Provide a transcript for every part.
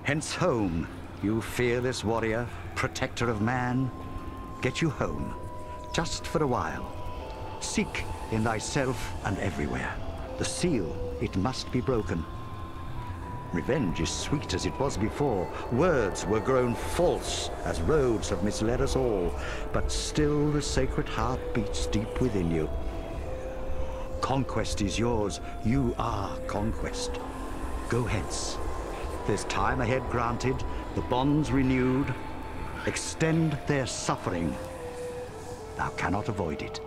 Hence home, you fearless warrior, protector of man. Get you home, just for a while. Seek in thyself and everywhere. The seal, it must be broken. Revenge is sweet as it was before. Words were grown false as roads have misled us all. But still the sacred heart beats deep within you. Conquest is yours. You are conquest. Go hence. There's time ahead granted, the bonds renewed. Extend their suffering. Thou cannot avoid it.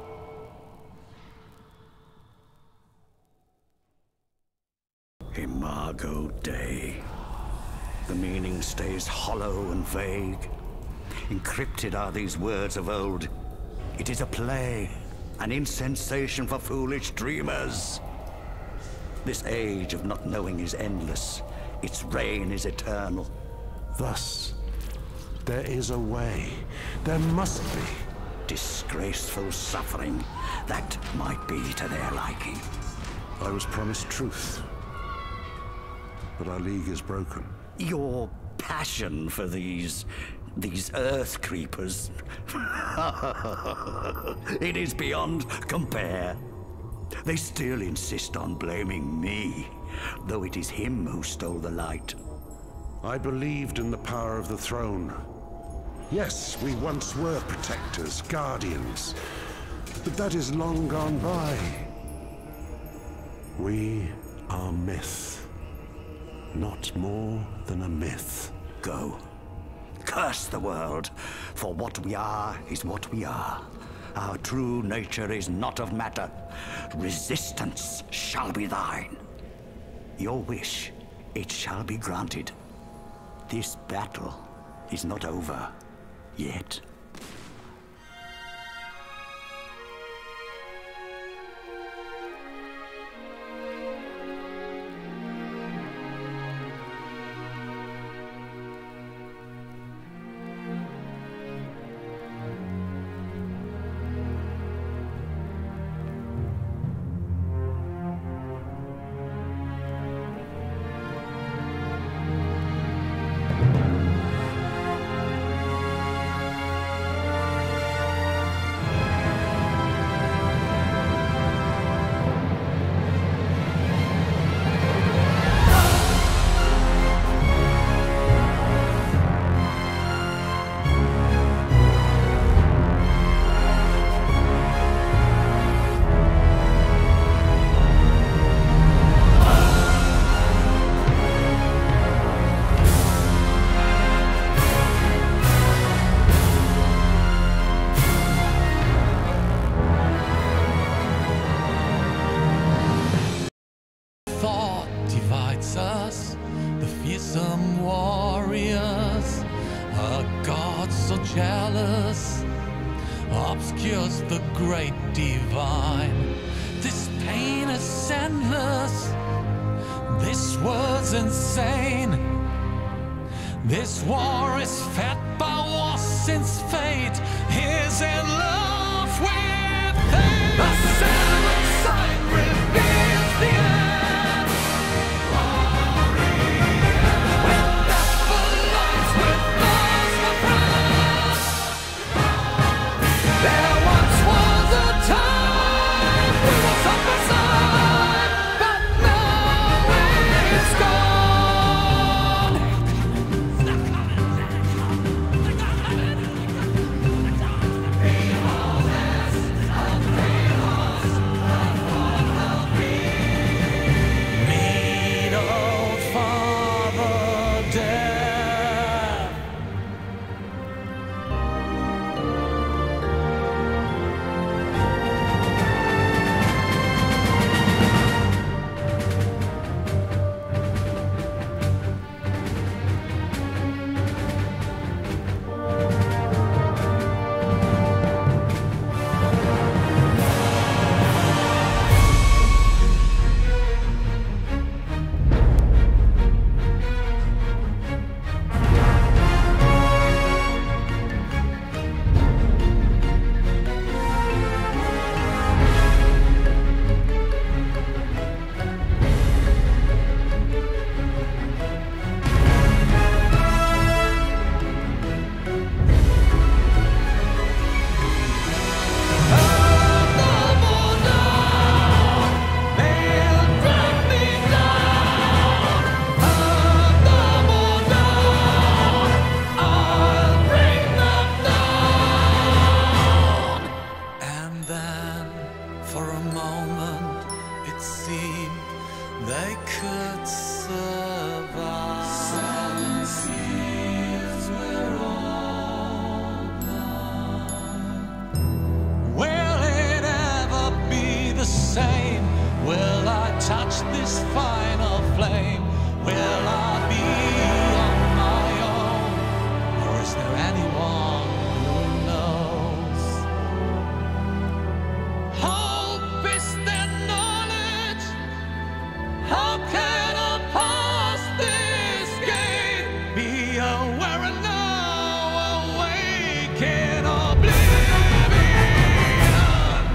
Imago Dei. The meaning stays hollow and vague. Encrypted are these words of old. It is a play, an insensation for foolish dreamers. This age of not knowing is endless. Its reign is eternal. Thus, there is a way. There must be. Disgraceful suffering. That might be to their liking. I was promised truth. But our league is broken. Your passion for these earth creepers. It is beyond compare. They still insist on blaming me, though it is him who stole the light. I believed in the power of the throne. Yes, we once were protectors, guardians. But that is long gone by. We are myth. Not more than a myth. Go. Curse the world, for what we are is what we are. Our true nature is not of matter. Resistance shall be thine. Your wish, it shall be granted. This battle is not over yet. Fearsome warriors, a god so jealous obscures the great divine. This pain is endless, this world's insane. This war is fed by war since fate is in love with pain. The seventh sign reveals the end. that survive. Seven seas we're all blind. Will it ever be the same? Will I touch this final flame? Will I be on my own? Or is there anyone who knows? Hope is their knowledge. How can I pass this gate? Be aware and now awake in oblivion.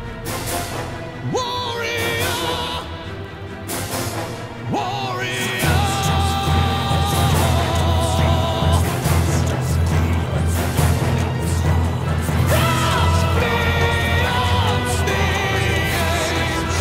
Warrior, warrior. Rise beyond the ancient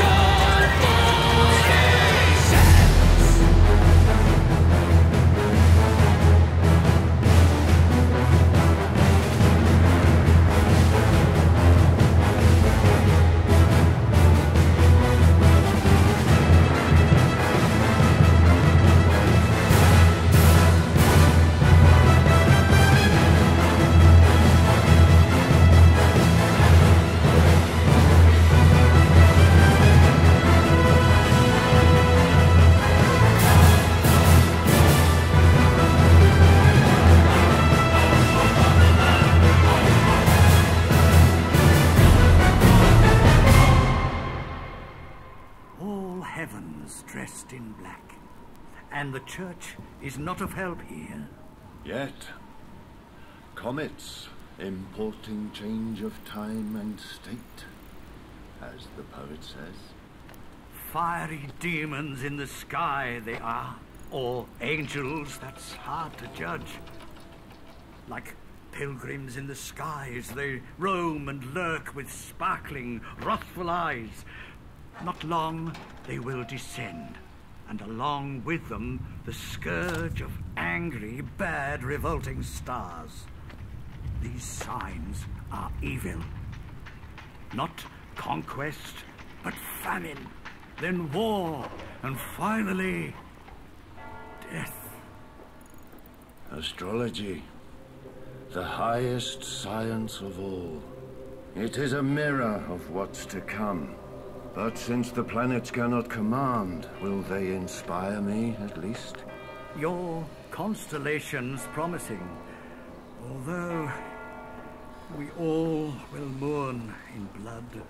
All heavens dressed in black, and the church is not of help here. Yet, comets importing change of time and state, as the poet says. Fiery demons in the sky they are, or angels, that's hard to judge. Like pilgrims in the skies, they roam and lurk with sparkling, wrathful eyes. Not long they will descend, and along with them the scourge of angry, bad, revolting stars. These signs are evil. Not conquest, but famine, then war, and finally death. Astrology, the highest science of all. It is a mirror of what's to come. But since the planets cannot command, will they inspire me at least? Your constellation's promising, although we all will mourn in blood.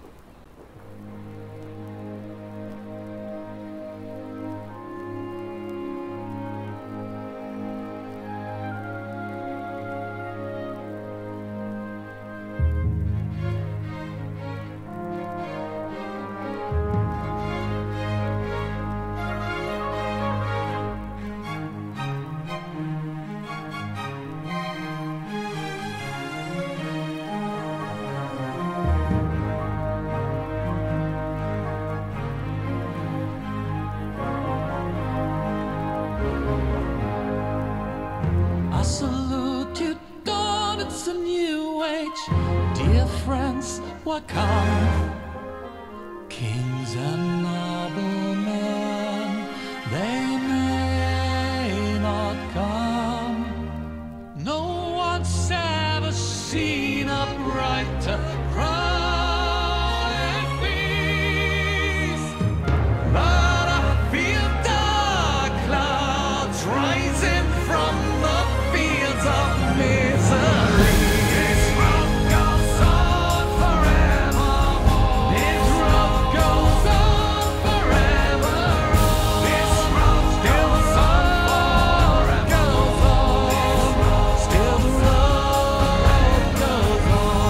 I salute you, dawn, it's a new age. Dear friends, welcome. Kings and noblemen, they may not come. No one's ever seen a brighter crown and peace. But I feel dark clouds rising from the fields of misery. This road goes on forevermore. This road goes on forever. This road still goes on forever. Still the road goes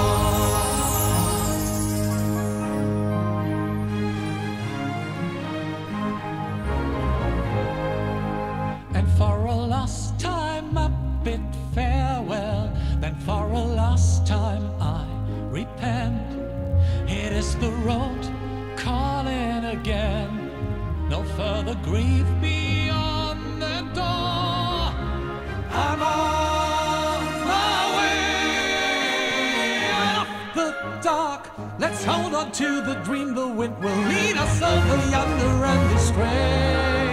on. And for a last time I bid farewell, then for a last time I repent. It is the road calling again, no further grief beyond the door. I'm on my way out of the dark, let's hold on on to the dream, the wind will lead us over yonder and astray.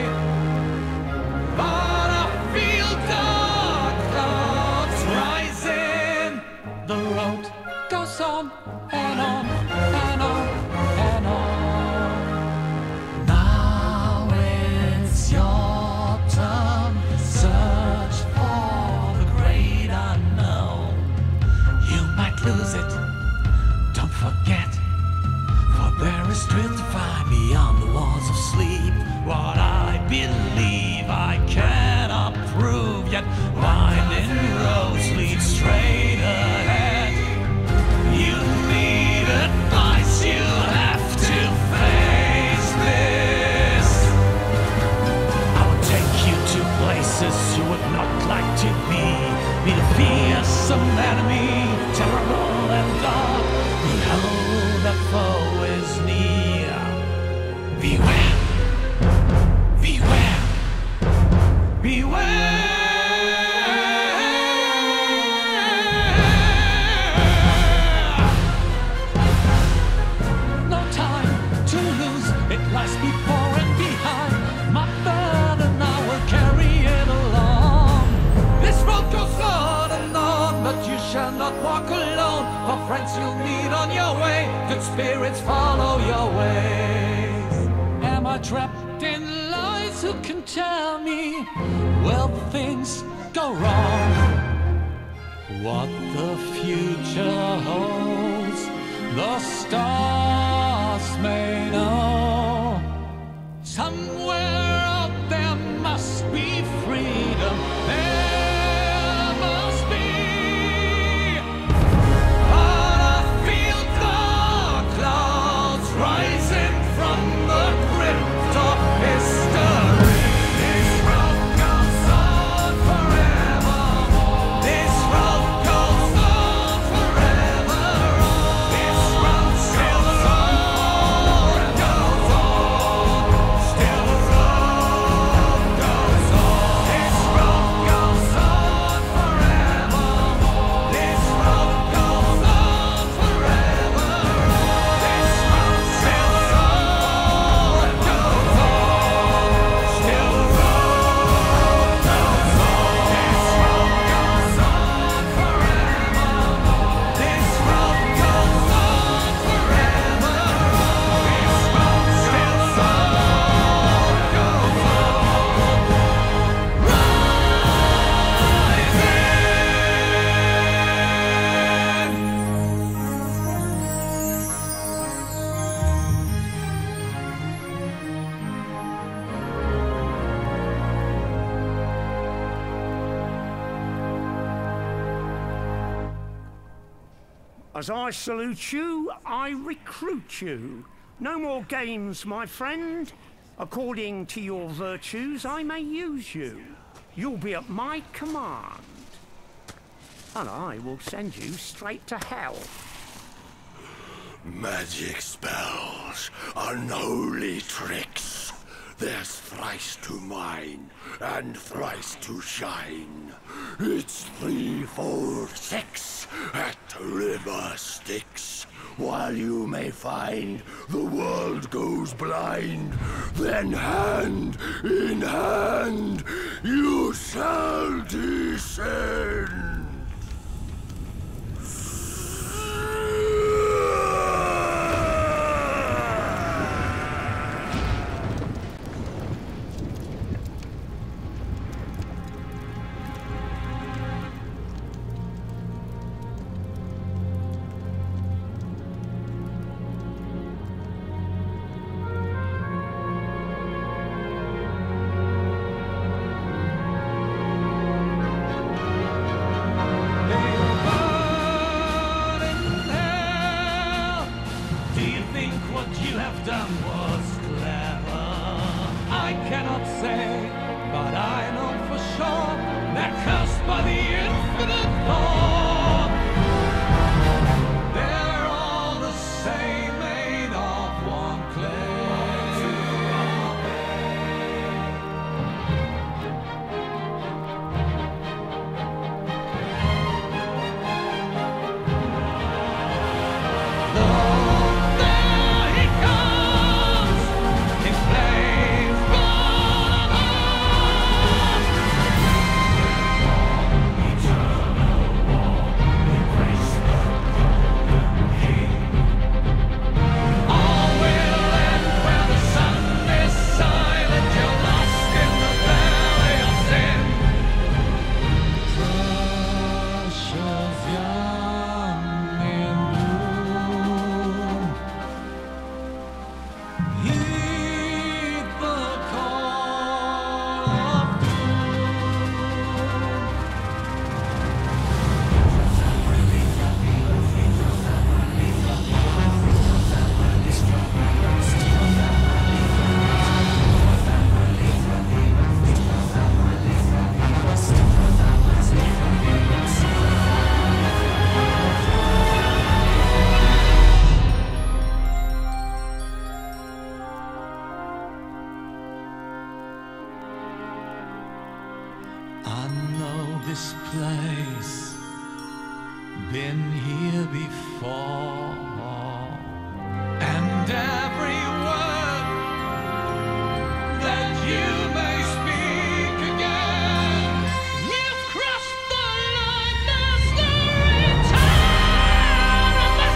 But I feel dark clouds rising. The road goes on and on and on and on. Now it's your turn. Search for the great unknown. You might lose it, don't forget, for there is truth to find beyond the walls of sleep. What I believe I cannot prove, yet winding roads lead straight ahead. You need advice, you have to face this. I will take you to places you would not like to be. Meet a fearsome enemy, terrible and dark. Behold, that foe is near. Beware, beware, beware. No time to lose, it lies before and behind. My burden, I will carry it along. This road goes on and on, but you shall not walk alone. For friends you'll meet on your way, good spirits follow your ways. Am I trapped in lies? Who can tell me? Well, things go wrong. What the future holds, the stars may know. Somewhere out there must be freedom. There must be. But I feel dark clouds rising from the crypt of history. This road goes on forevermore. This road goes on forever. This road still goes on. Still the road goes on. This road goes on forevermore. This road goes on forever. This road still goes on. Still the road goes on. This road goes on forevermore. This road goes on forever. This road still goes As I salute you, I recruit you. No more games, my friend. According to your virtues, I may use you. You'll be at my command. And I will send you straight to hell. Magic spells, unholy tricks. There's thrice to mine and thrice to shine. It's 3, 4, 6 at River Styx. While you may find the world goes blind, then hand in hand you shall descend. Do you think what you have done was clever? I cannot say, but I know for sure they're cursed by the infinite thought. They're all the same, made of one clay. Though this place, been here before, and every word that you may speak again, you've crossed the line. There's no return of the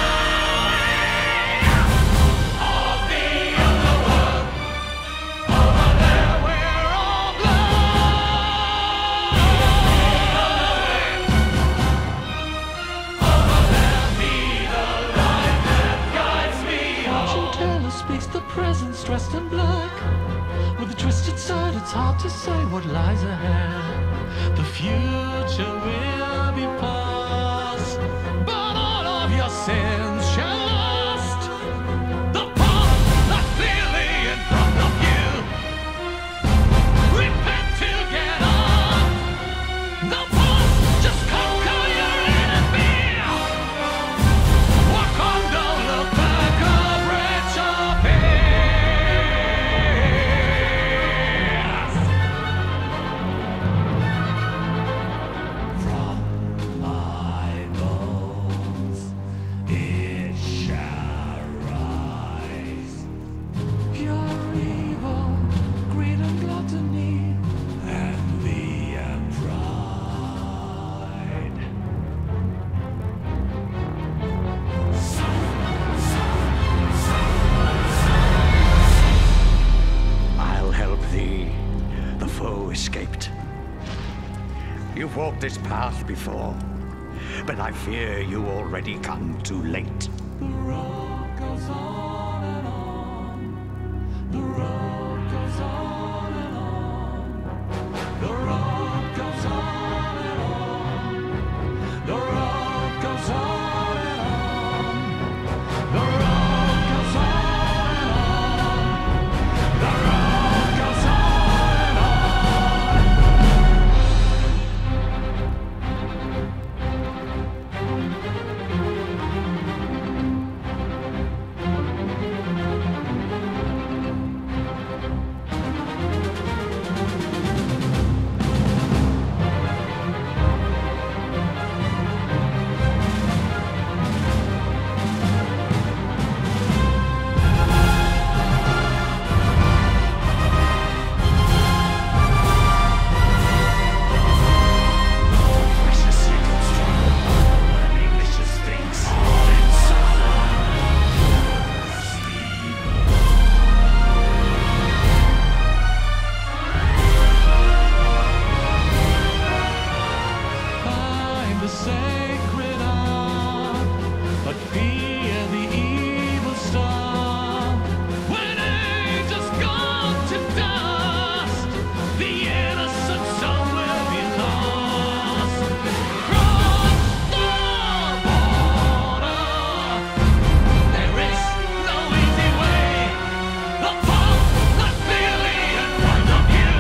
slave of the underworld. Over there, we're all blood. Over there, be the light that guides me home. Fortune teller speaks the presence dressed in black. With a twisted side, it's hard to say what lies ahead. The future will be past, but all of your sins shall last. The path that's clearly in front of you. Repent to get on. The past, just conquer your enemy. Walk on, don't look back, a bridge of peace. From my bones it shall rise. Pure evil, greed and gluttony, envy and pride. I'll help thee. The foe escaped. You've walked this path before, but I fear you already come too late. The road goes on and on. The road goes on and on. The road goes on and on. The road goes on and on. The road goes on and on. The road goes on and on. Find the sacred art, but fear the evil star. When angels gone to dust, the innocent soul will be lost. Cross the border. There is no easy way. The path that's clearly in front of you.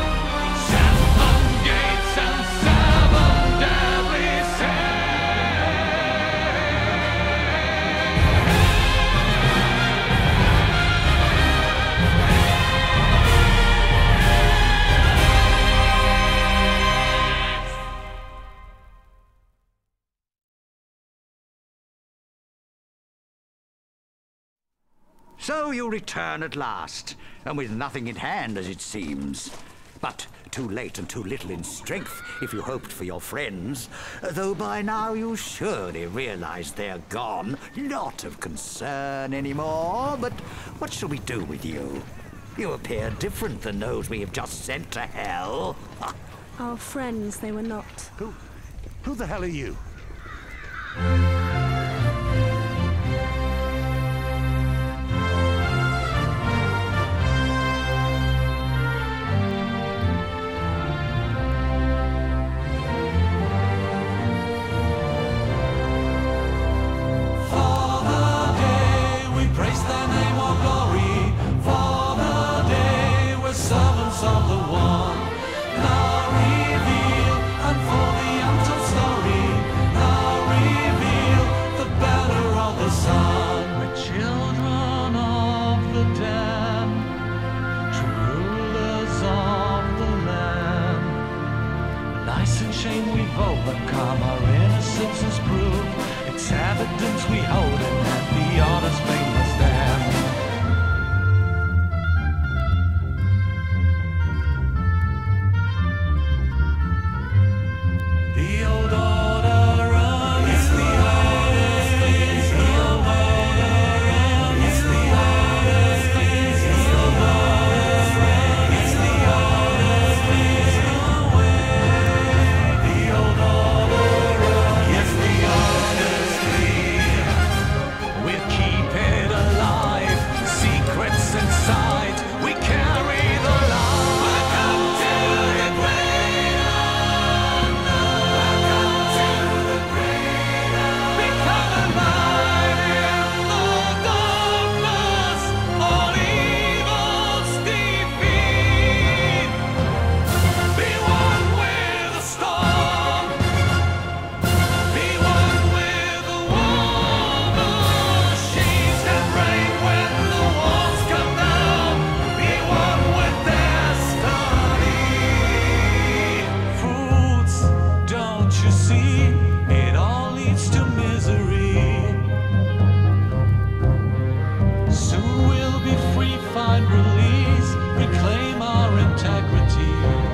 7 gates and 7 deadly So you return at last, and with nothing in hand, as it seems. But too late and too little in strength if you hoped for your friends, though by now you surely realize they're gone, not of concern anymore. But what shall we do with you? You appear different than those we have just sent to hell. Our friends, they were not. Who the hell are you? For the day we praise thy name, O glory. For the day we're servants of the one. Now reveal and for the untold story. Now reveal the banner of the sun. We're children of the dead, true rulers of the land. License we've overcome, our innocence is proved. It's evidence we hold in hand, the honest famous stand. The old order runs the oldest things. The old order runs the oldest things. The old order runs the oldest things. The old order runs the oldest things. We'll keep it alive. Secrets inside. We carry the light. Welcome to the great unknown. Become a light in the darkness. All evil's defeat. Be one with the storm. Be one with the war machines that break when the walls come down. Be one with destiny. Fools, don't you see? It all leads to misery. Soon we'll be free, find release, reclaim our integrity.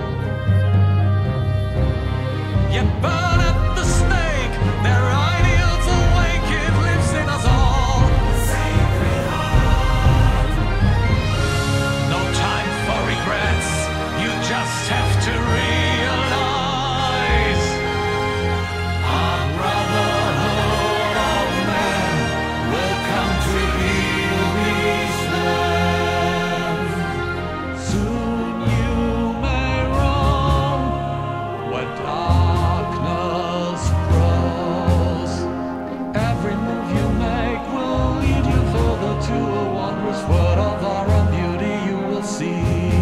Yet burn at the stake, their ideals awake, it lives in us all. Sacred heart. No time for regrets, you just have to realize our brotherhood of men will come to heal these lands. Soon you may roam where darkness grows. Every move you make will lead you further to a wondrous world of our own beauty you will see.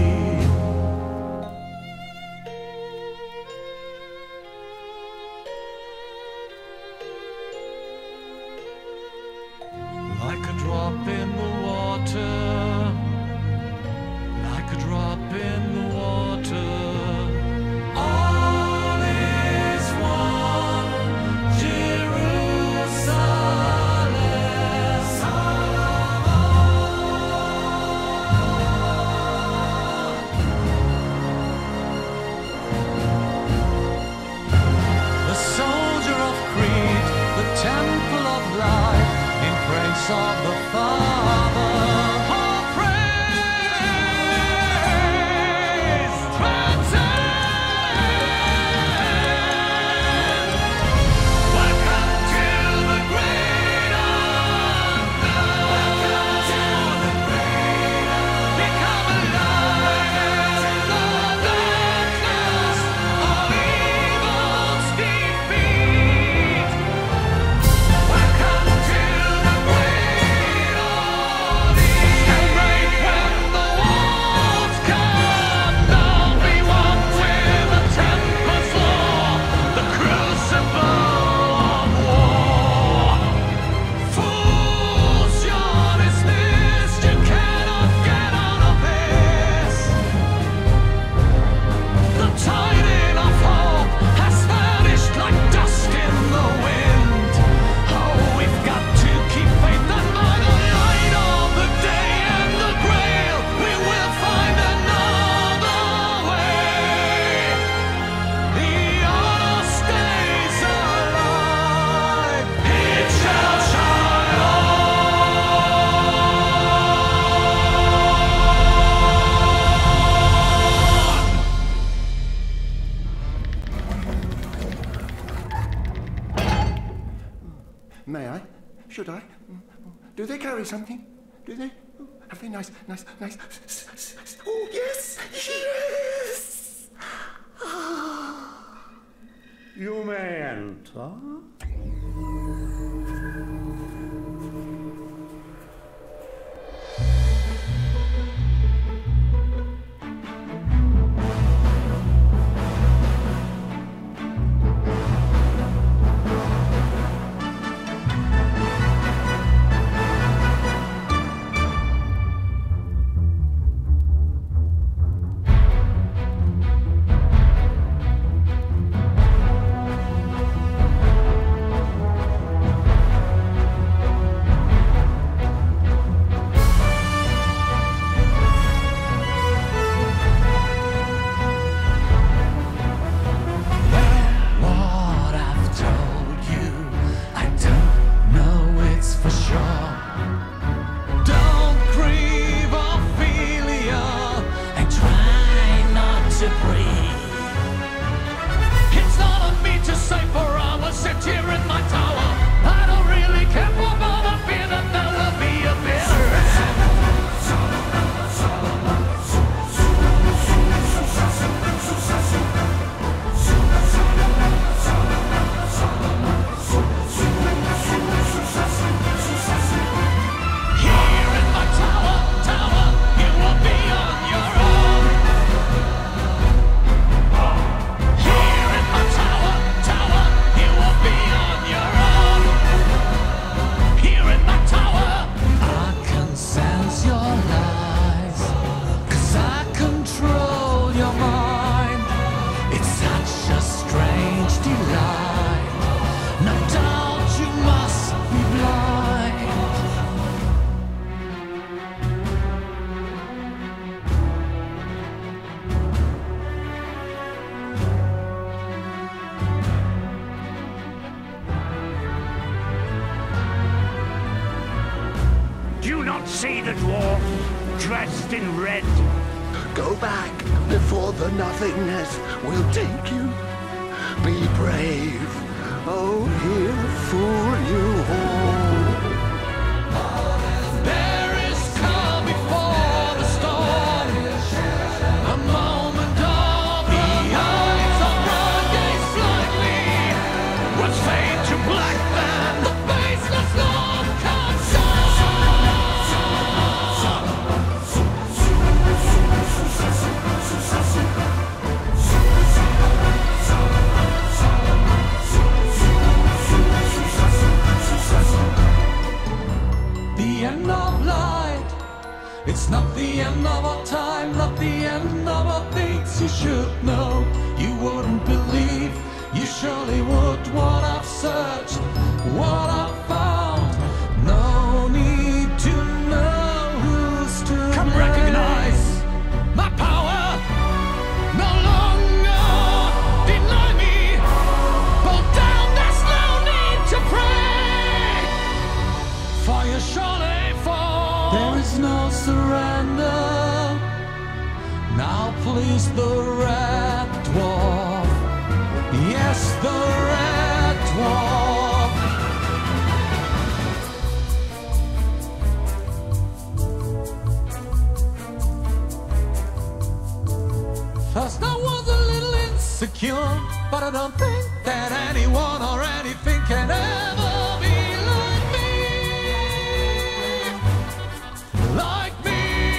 Like a drop in the water, like a drop in the water. All is one, Jerusalem. The soldier of Crete, the temple of life, in praise of the Father. All praise transcend. Welcome to the great unknown. Welcome to the great unknown. Become a light in the darkness. All evil's defeat. Welcome to the great ordeal. And break when the walls come down. Be one with the tempest law, the crucible of war. Fools, you're dismissed. You cannot get out of this. The tiding of hope has vanished like dust in the wind. Oh, we've got to keep faith that by the light of the day and the grail, we will find another way. The honor stays alive. It shall shine on. May I? Should I? Do they carry something? Do they? Have they nice? Oh, yes! Yes! You may enter. see the dwarf dressed in red? Go back before the nothingness will take you. Be brave. Oh, he'll fool you all. There is calm before the storm. A moment of the eyes of broad gaze slightly. What's fade to black then? The faceless love comes the end of light. It's not the end of our time, not the end of our things you should know. You wouldn't believe, you surely would. What I've searched, what I've found. No need to know who's to come blame. Recognize my power. No longer deny me. Pull down, there's no need to pray. For you surely fall. There is no surrender. Now please the red dwarf. Yes, the red dwarf. First I was a little insecure, but I don't think that anyone or anything can ever be like me. Like me.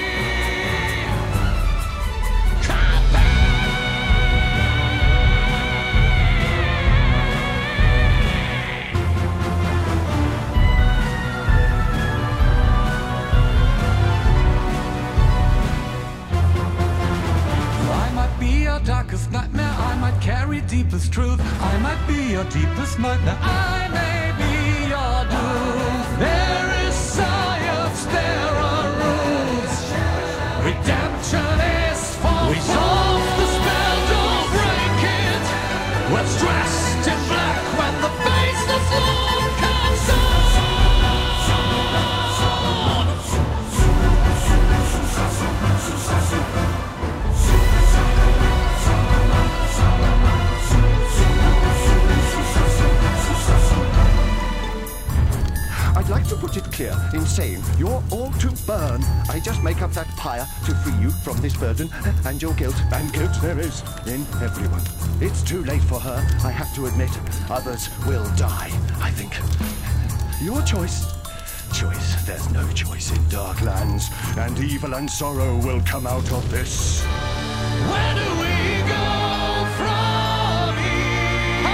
Can't be. I might be your darkest nightmare, I might carry deepest truth. I might be your deepest nightmare, I may be your doom. There is science, there are rules. Redemption is for resolve the spell, don't break it. What's dressed in black when the faceless Lord comes on? I'd like to put it clear in saying you're all to burn. I just make up that pyre to free you from this burden and your guilt. And guilt there is in everyone. It's too late for her, I have to admit. Others will die, I think. Your choice. Choice. There's no choice in Darklands. And evil and sorrow will come out of this. Where do we go from here?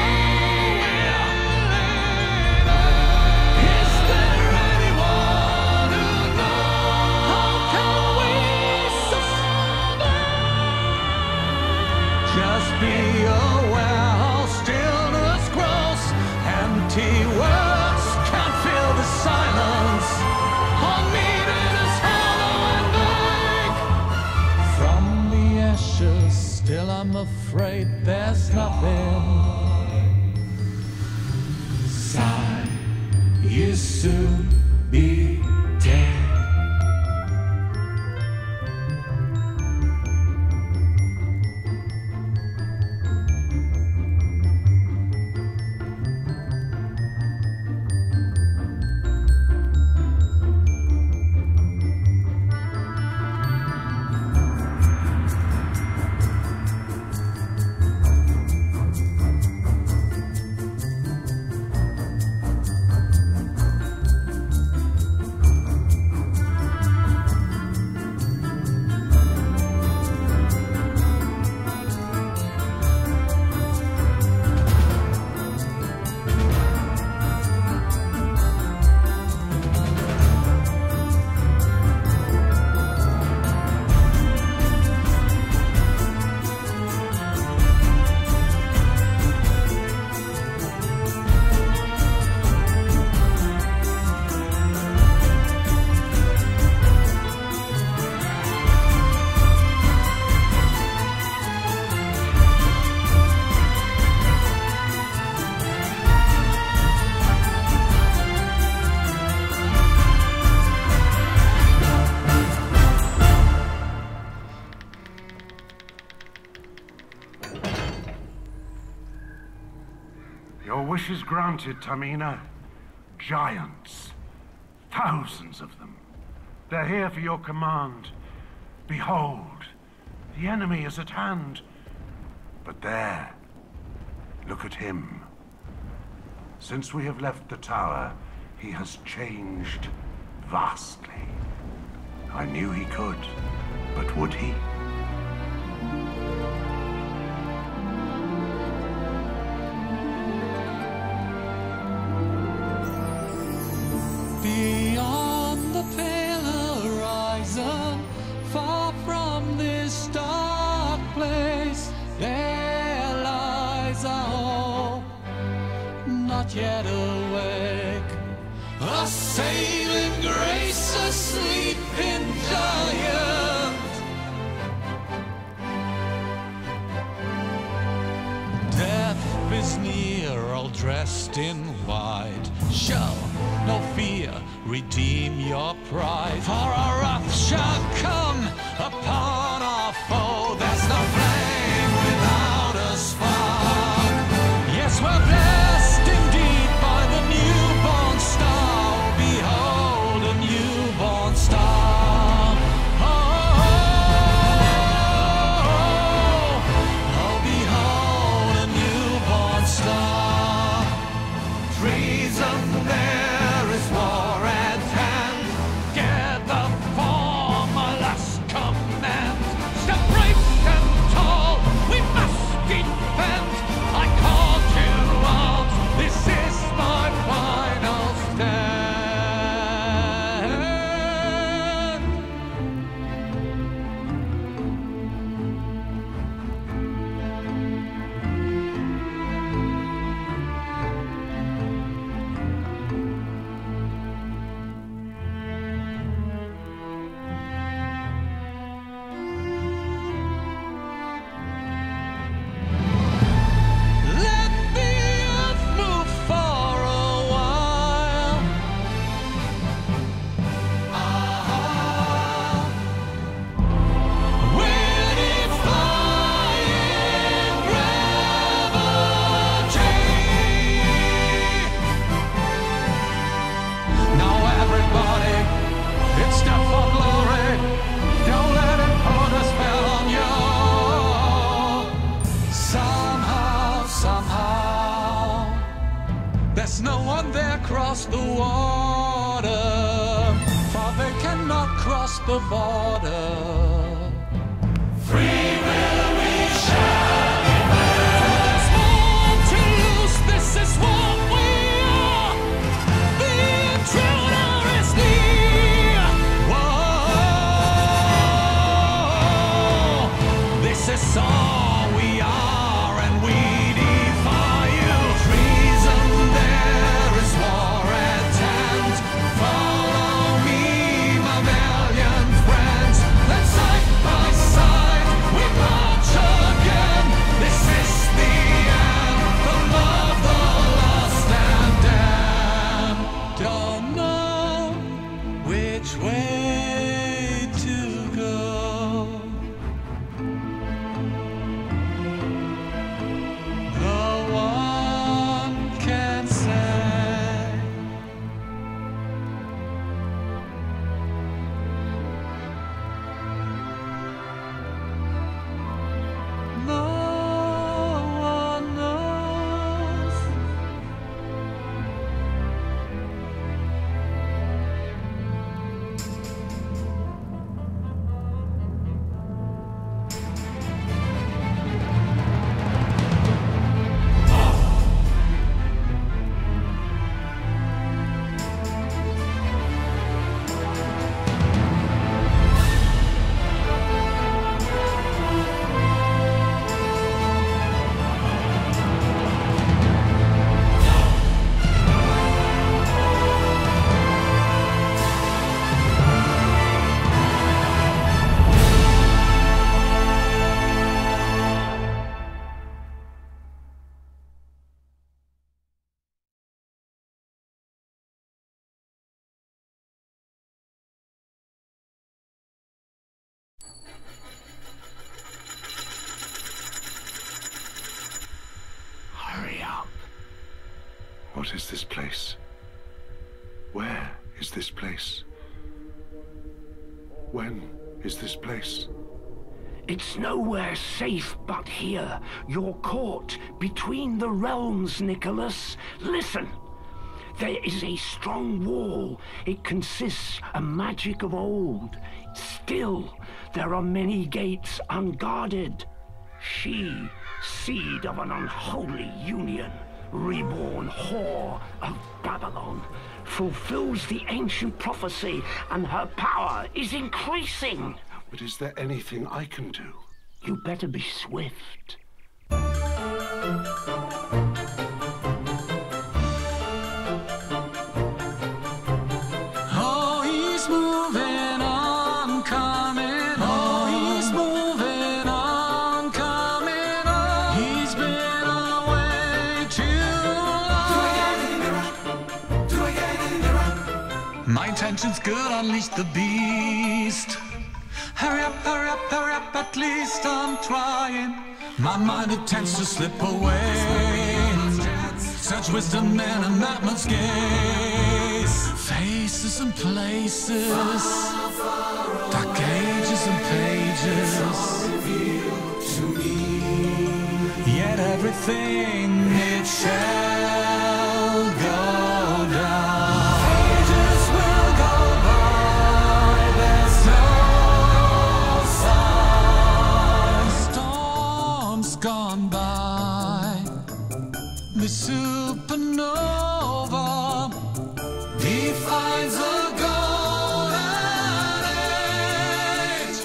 Is there anyone who knows? How can we survive? Just be aware how stillness grows. Empty words can't fill the silence. All needed is hollow and vague. From the ashes, still I'm afraid there's nothing. Sigh, you soon be dead. Your wish is granted, Tamina. Giants. Thousands of them. They're here for your command. Behold, the enemy is at hand. But there, look at him. Since we have left the tower, he has changed vastly. I knew he could, but would he? Beyond the pale horizon, far from this dark place, there lies a hope, not yet awake. A saving grace, a sleeping giant. Death is near, all dressed in white. Shall no fear redeem your pride? For our wrath shall come upon our foe. There's no flame without a spark. Yes, we're blessed indeed by the newborn star. Behold, a newborn star. Oh, behold, a newborn star. Treason, there is war at hand. Gather for my last command. Step brave and tall, we must defend. I call you out, this is my final stand. Let the earth move for a while. We're defying gravity. Now everybody, it's time for glory. Don't let it put a spell on you. Somehow, there's no one there across the water, for they cannot cross the border. Free will we shall be there's more to lose, this is what we are. The intruder is near. Whoa, this is all we are, and we defy you. Treason, there is war at hand. Follow me, my valiant friends. Let's side by side we march again. This is the anthem of the lost and damned. Don't know which way to go. What is this place? Where is this place? When is this place? It's nowhere safe but here, your court, between the realms, Nicholas. Listen! There is a strong wall. It consists of magic of old. Still, there are many gates unguarded. She, seed of an unholy union, reborn whore of Babylon, fulfills the ancient prophecy, and her power is increasing. But is there anything I can do? You better be swift. Oh, he's moving on, coming. Oh, he's moving on, coming on. He's been away too long. Do I get in the run? My intention's good, unleash the beast. Hurry up, hurry up, hurry up, at least I'm trying. My mind intends to slip away. Such wisdom in a madman's gaze. Faces and places, dark ages and pages, yet everything it shall go down. Ages will go by, there's no sign. Storms gone by, the supernova defines a golden age.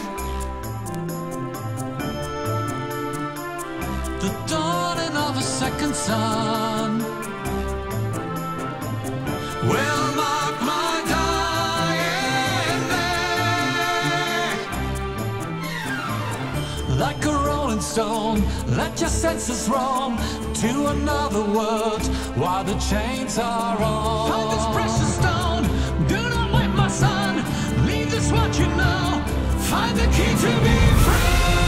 The dawning of a second sun will mark my dying day. Like a rolling stone, let your senses roam to another world while the chains are on. Find this precious stone, do not wait, my son. Leave this what you know. Find the key to be free.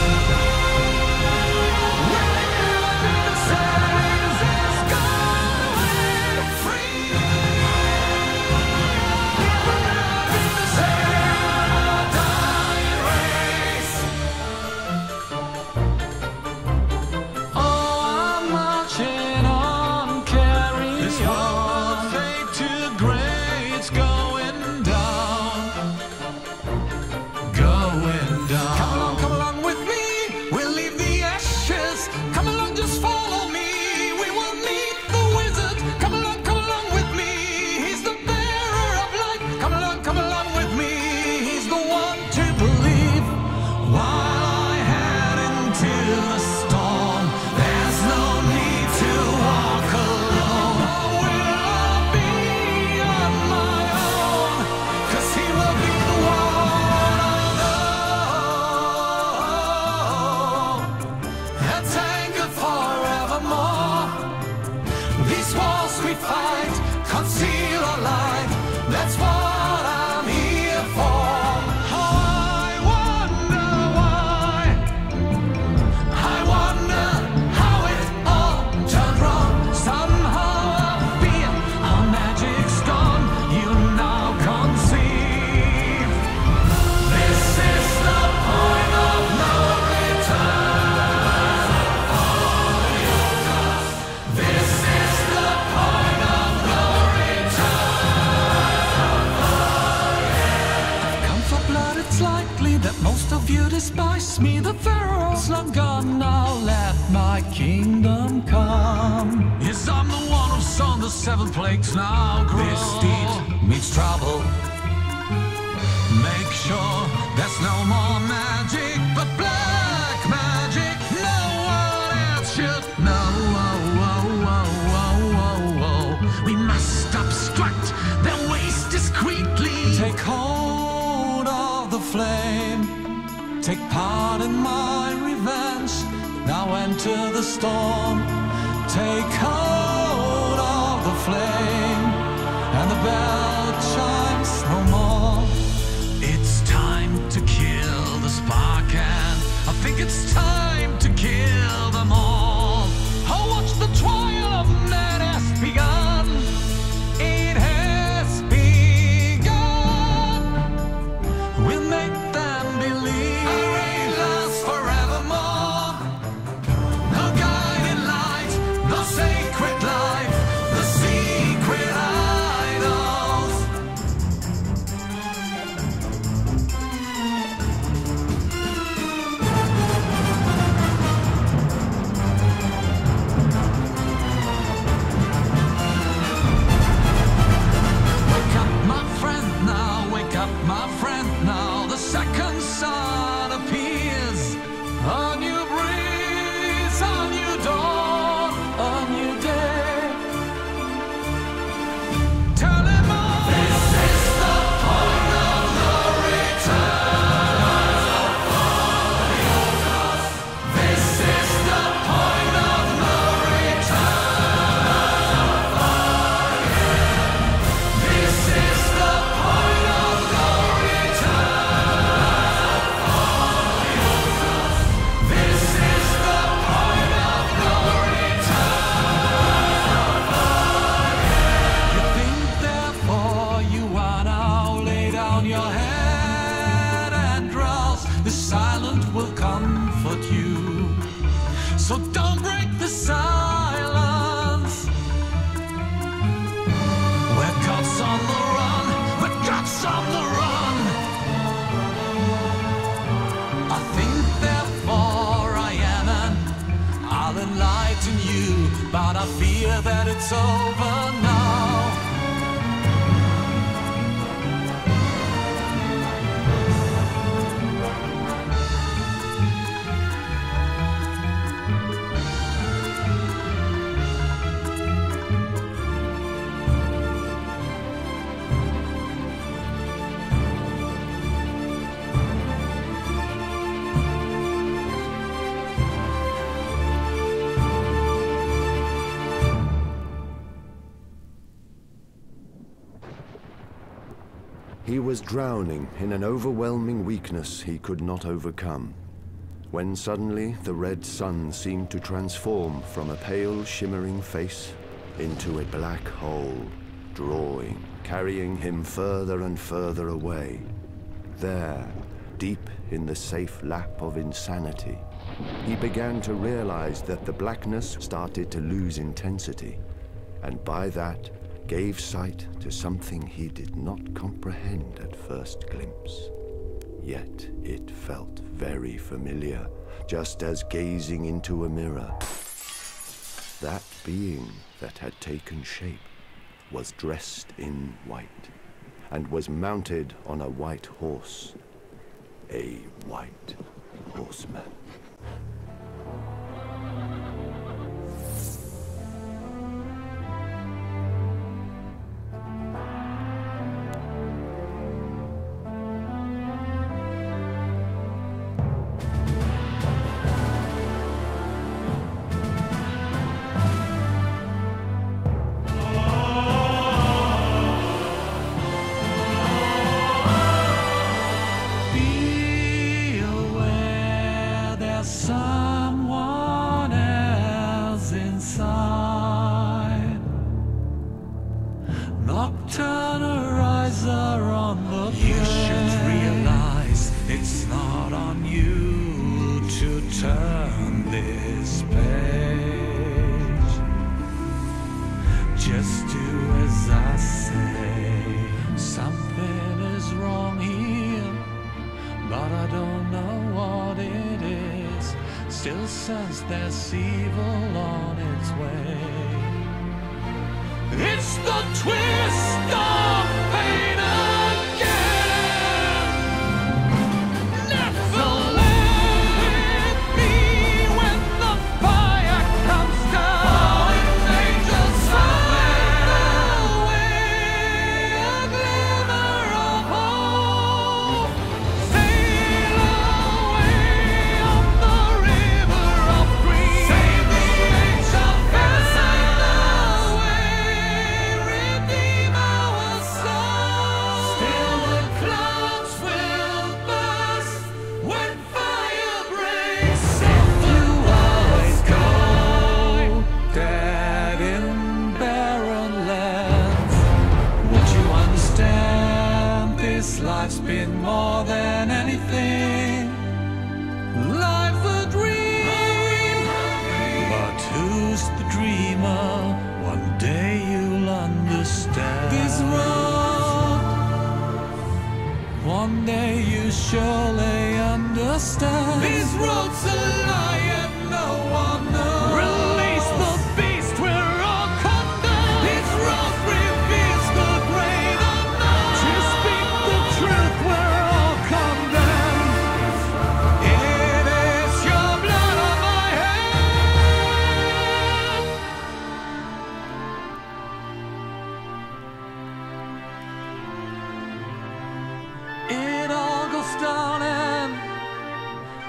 Despise me, the pharaoh's long gone. Now let my kingdom come. Yes, I'm the one who saw the 7 plagues now grow. This deed means trouble. Make sure there's no more magic, but black magic. No one else should know. We must obstruct their ways discreetly. Take hold of the flame. Take part in my revenge. Now enter the storm. Take hold of the flame, and the bell chimes no more. It's time to kill the spark, and I think it's time to kill them all. Oh, watch the trial of man has begun. so don't break the silence. We're cops on the run, we're cops on the run. I think therefore I am, and I'll enlighten you, but I fear that it's over now. He was drowning in an overwhelming weakness he could not overcome, when suddenly the red sun seemed to transform from a pale, shimmering face into a black hole, drawing, carrying him further and further away. There, deep in the safe lap of insanity, he began to realize that the blackness started to lose intensity, and by that, gave sight to something he did not comprehend at first glimpse. Yet it felt very familiar, just as gazing into a mirror. That being that had taken shape was dressed in white, and was mounted on a white horse. A white horseman. Someone else inside. Nocturnal riser on the bed. You should realize it's not on you to turn this page. Just do as I say. Something is wrong here, but I don't know what it is. Still sense there's evil on its way. It's the twist of fate again. Never let me when the fire comes down. Angels sail away, a glimmer of hope. Sail away on the river of green. Save the angel sail away, redeem our soul. Still the clouds will burst when fire breaks. If you always go dead in barren lands, would you understand this life's been more than anything? Life's a dream, but who's the dreamer? One day you'll understand. This road, one day you surely understand. These roads a lie and no one knows. Release the beast, we're all condemned. This road reveals the great unknown. To speak the truth, we're all condemned. It is your blood on my hand. It all goes down and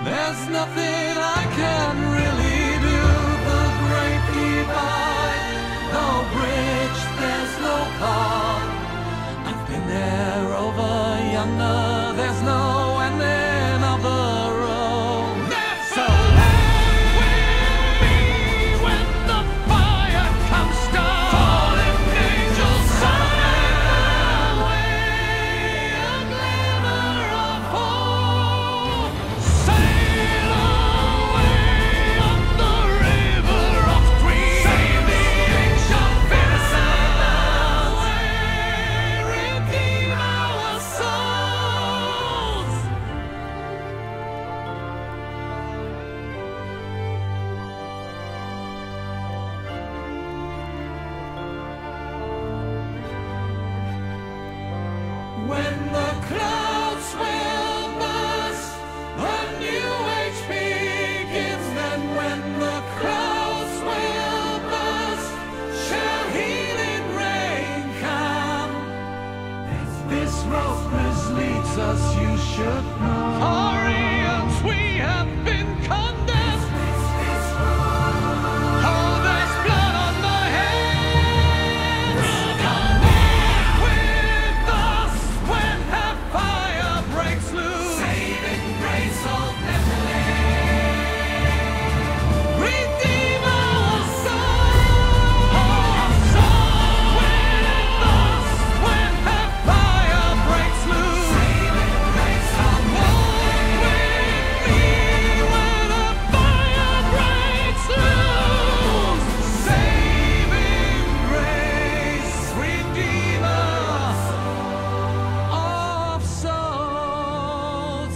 should know. Orions, we have been condemned. Oh, there's blood on my hands. Walk with us when hellfire breaks loose. Saving grace of Nephilim. Redeem our soul with us when hellfire breaks loose. Saving grace of Nephilim. Walk with me when the fire breaks loose. Saving grace, Redeemer of souls.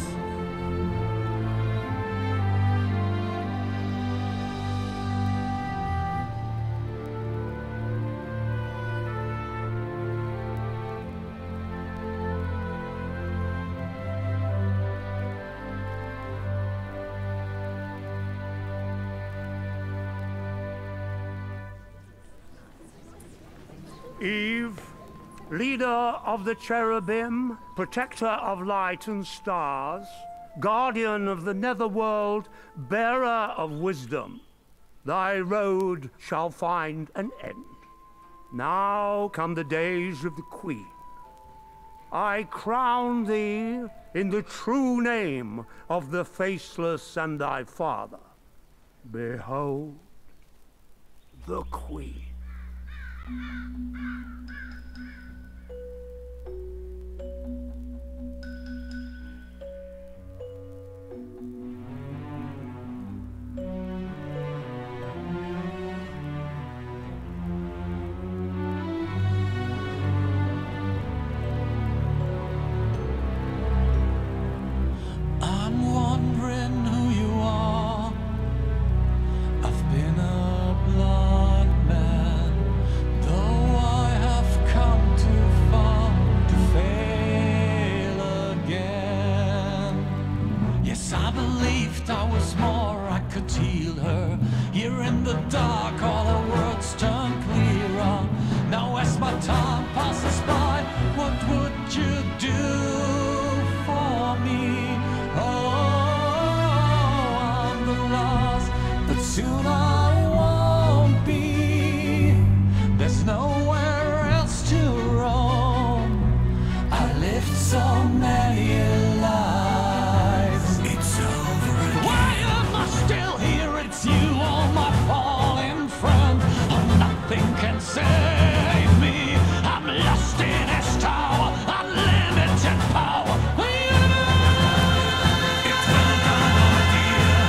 Eve, leader of the cherubim, protector of light and stars, guardian of the netherworld, bearer of wisdom, thy road shall find an end. Now come the days of the Queen. I crown thee in the true name of the Faceless and thy father. Behold, the Queen. I'm wondering who you are. I've been a blind man, though I have come too far to fail again. Yes, I believed I was more, I could heal her. Here in the dark, all her words turn clearer. Now as my time passes by, what would you do for me? Oh, I'm the last, but soon I won't be. There's nowhere else to roam. I lived so many lives. It's over again. Why am I still here? It's you, oh my fallen friend. Oh, nothing can save me. I'm lost in this tower, unlimited power. It will go, dear.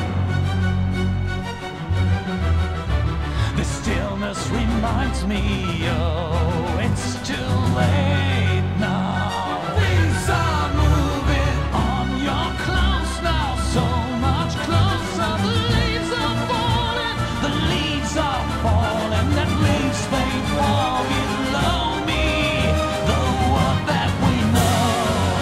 The stillness reminds me, oh, it's too late now. Things are moving on, you're close now, so much closer. The leaves are falling, the leaves are falling, and leaves they fall below me. The world that we know,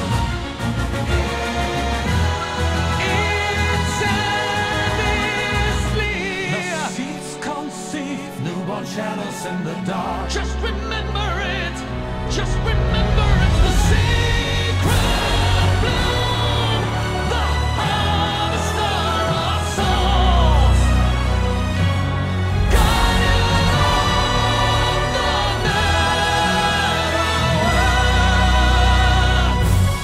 it's endlessly. The seeds conceive newborn shadows in the dark. Just remember it, just remember it's the secret bloom, the harvester of souls. Guardian of the netherworld.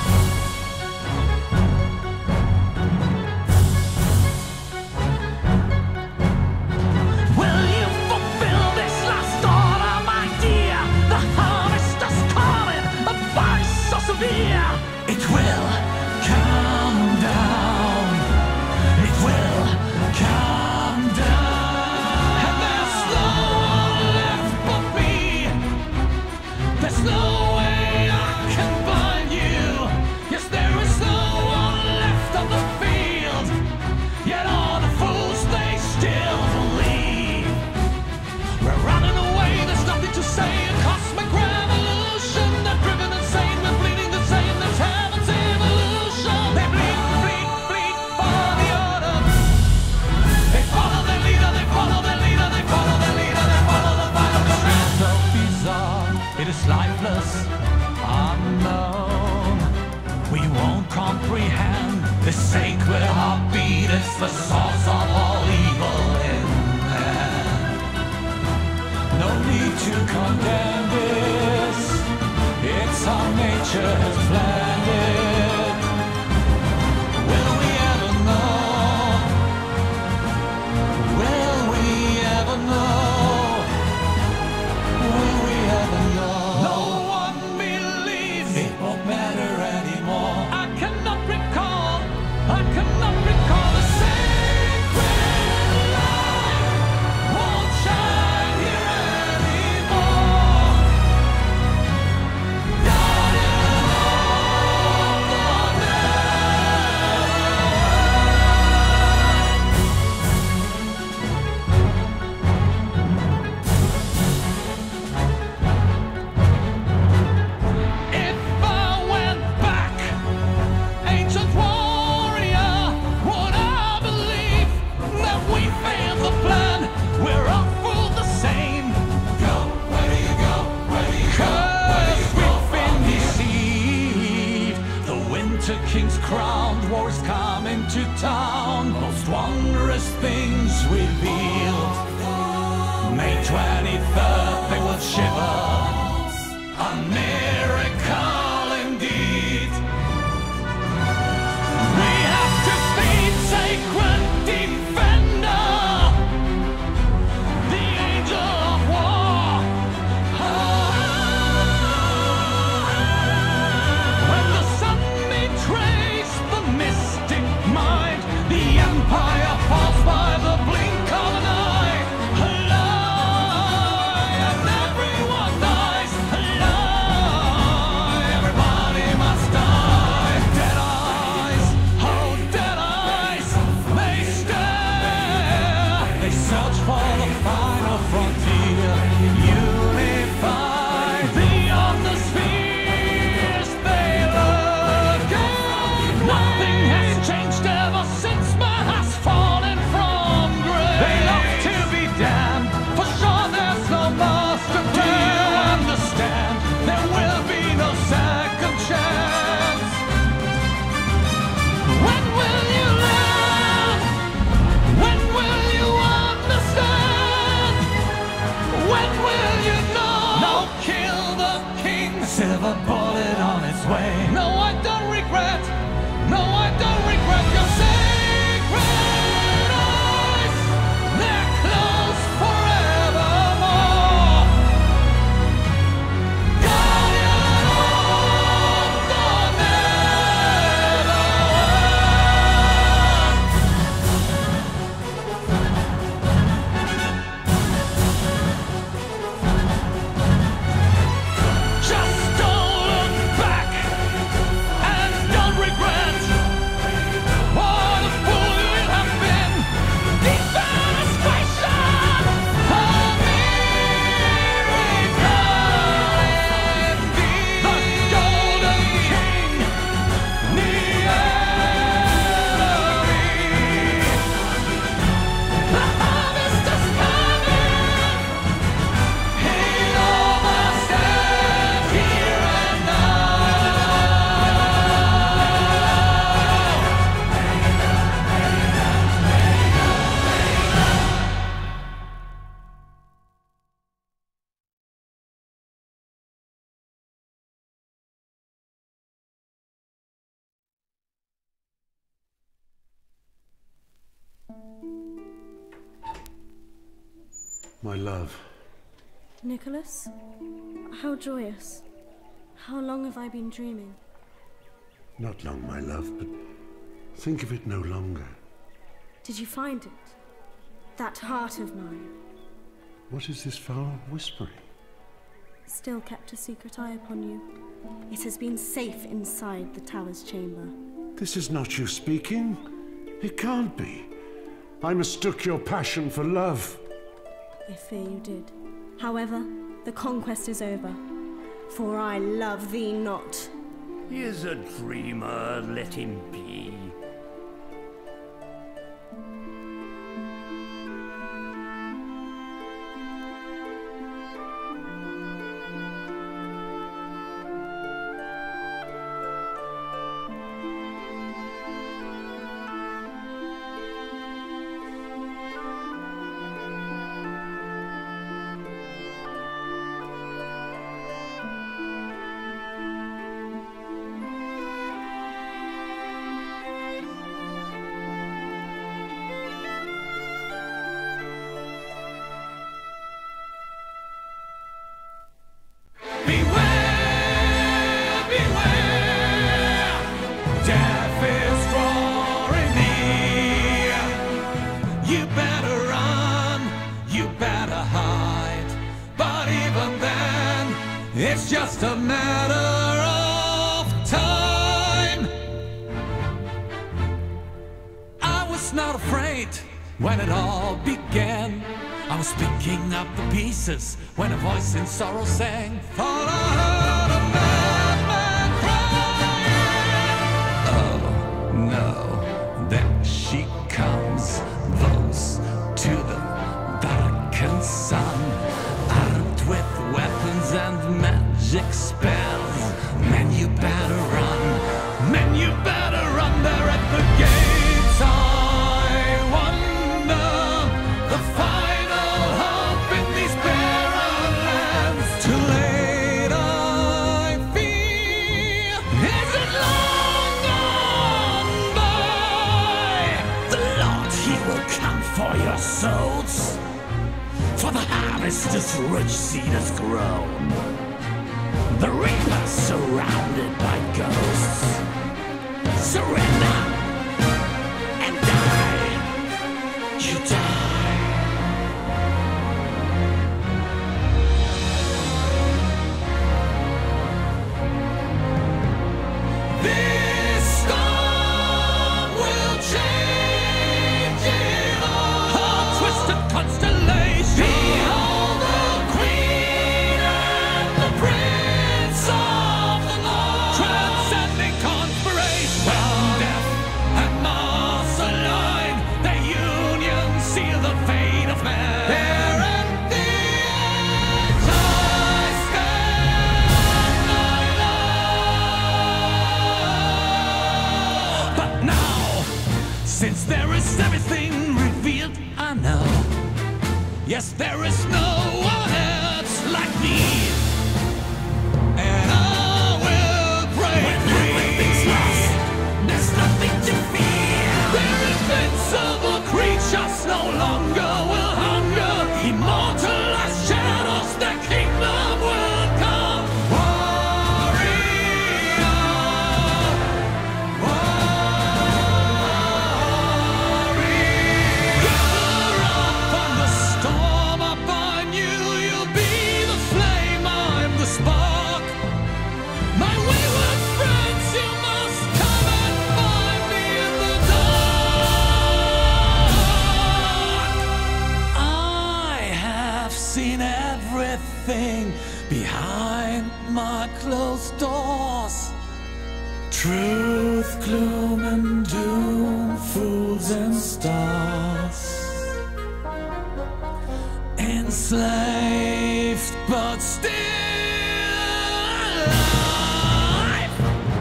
Will you fulfill this last order, my dear? The harvester's coming. nature has planned it. Will we ever know? Will we ever know? Will we ever know? No one believes it won't matter anymore. I cannot recall the sacred light won't shine here anymore. If I went back, ancient warrior, would I believe that we failed the plan? We're all for the same. Go, where do you go? Where do you go? 'Cause we've been deceived. The Winter King's crowned, wars coming to town. Most wondrous things revealed. May 23rd, they will shiver. A miracle indeed. We have to speed, sacred defender, the angel of war. When the sun betrays the mystic mind, the empire falls by the blink of an eye. Alive, and everyone dies. Alive, everybody must die. Dead eyes, oh dead eyes, they stare. They search for the final frontier. Unified beyond the spheres, they look at. Nothing has changed ever since man has fallen from grace. They love to be damned, for sure there's no master plan. Do you understand? There will be no second chance. When will you learn? When will you understand? When will you know? No, kill the king. Silver bullet on its way. No, I don't regret. No, I don't regret your sacred eyes. They're closed forevermore. Guardian of the Netherlands. Just don't look back and don't regret. What a fool you have been. Devastation, a miracle indeed. The Golden King, the enemy. The harvest is coming. He overstands here and now. My love, Nicholas? How joyous. How long have I been dreaming? not long, my love, but think of it no longer. Did you find it? That heart of mine? What is this foul whispering? Still kept a secret eye upon you. It has been safe inside the tower's chamber. This is not you speaking. It can't be. I mistook your passion for love. I fear you did. However, the conquest is over, for I love thee not. He is a dreamer, let him be. It's just a matter of time. I was not afraid when it all began. I was picking up the pieces when a voice in sorrow sang. Thought I heard a madman crying. Oh no, there she comes. Those to the Vatican sun, armed with weapons and magic spells. Men, you better run. Men, you better run. They're at the gates. I wonder the final hope in these barren lands. Too late, I fear. Is it long gone by? The Lord, He will come for your souls. For the harvest is rich, seed has grown. The reapers surrounded by ghosts. Surrender and die. You die. This storm will change it all. A twisted constellation. Behold the Queen and the Prince of the North. Transcending conspiration. When death and Mars align, their union seal the fate of man. There at the edge I stand, my love. But now, since there is everything revealed, I know. Yes, there is no one else like me. And I will break free. When everything's lost, there's nothing to fear. Their invincible creatures no longer will hunger. Immortal as shadows, their kingdom will come. Warrior, warrior. Gather up on the storm upon you. You'll be the flame, I'm the spark. My wayward friends, you must come and find me in the dark. I have seen everything behind my closed doors. Truth, gloom, and doom, fools and stars. Enslaved, but still alive.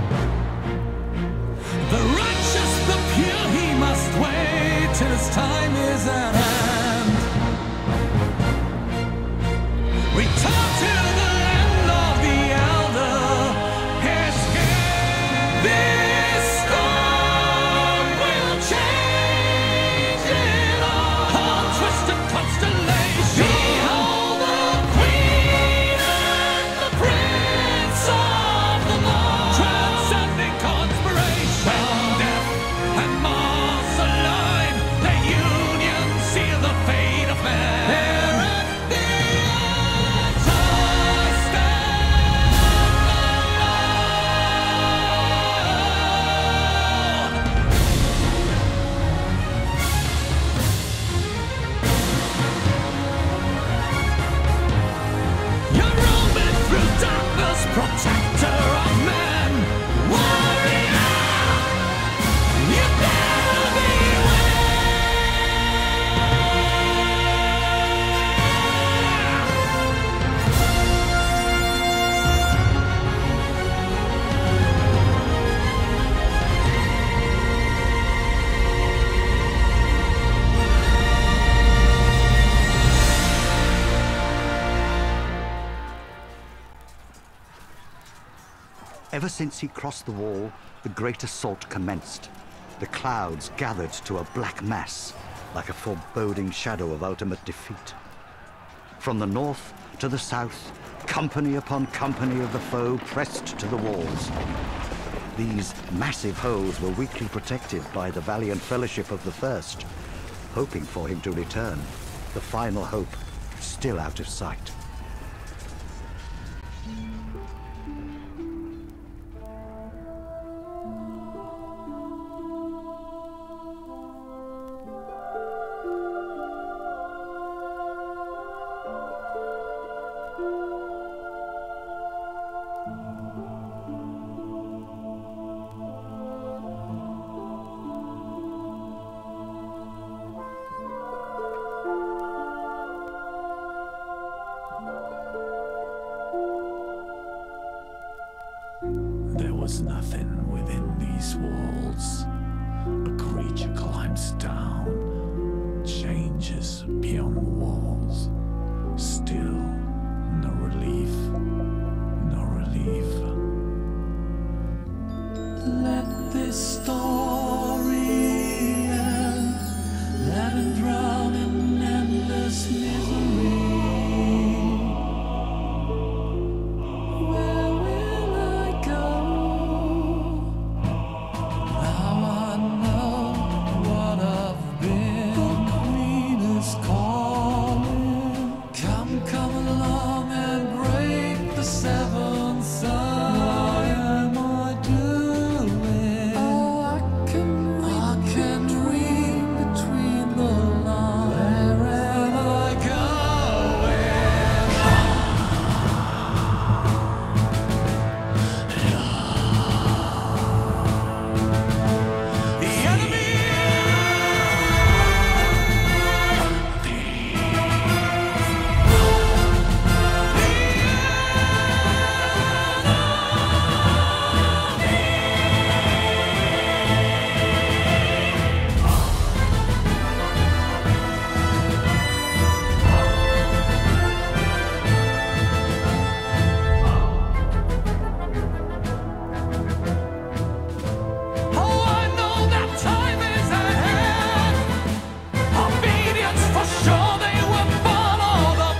The righteous, the pure, he must wait till his time is at hand. Return to the land of the elder. Escape. This storm will change it all. A twisted constellation. Behold the Queen and the Prince of the North. Transcending conspiration. When death and Mars align, their union seal the fate of man. There at the edge I stand alone. You're roaming through darkness, protector of man. Warrior, you better beware. Ever since he crossed the wall, the great assault commenced. The clouds gathered to a black mass, like a foreboding shadow of ultimate defeat. From the north to the south, company upon company of the foe pressed to the walls. These massive holes were weakly protected by the valiant fellowship of the First, hoping for him to return, the final hope still out of sight. was nothing within these walls. A creature climbs down, changes beyond the walls. Still, no relief, no relief. Let this story end. Let him drown in endless misery. Where will I go? Now I know what I've been. The Queen is calling. Come along and break the seventh sign. What am I doing? Oh, I can read between the lines. Where am I going? The enemy. Oh, I know that time is ahead. Obedience for sure, they were born on the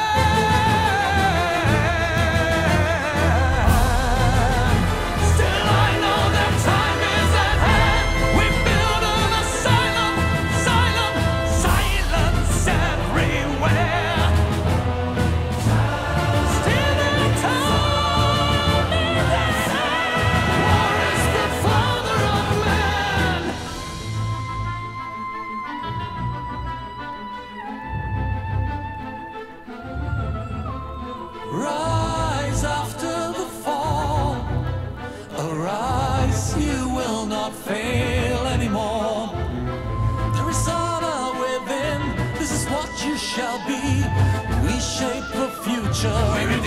plan. Still, I know that time is ahead. We build an asylum, silence everywhere. Still, the time is ahead. War is the father of man. Rise after the fall. Arise, you will not fail anymore. There is honor within. This is what you shall be. We shape the future.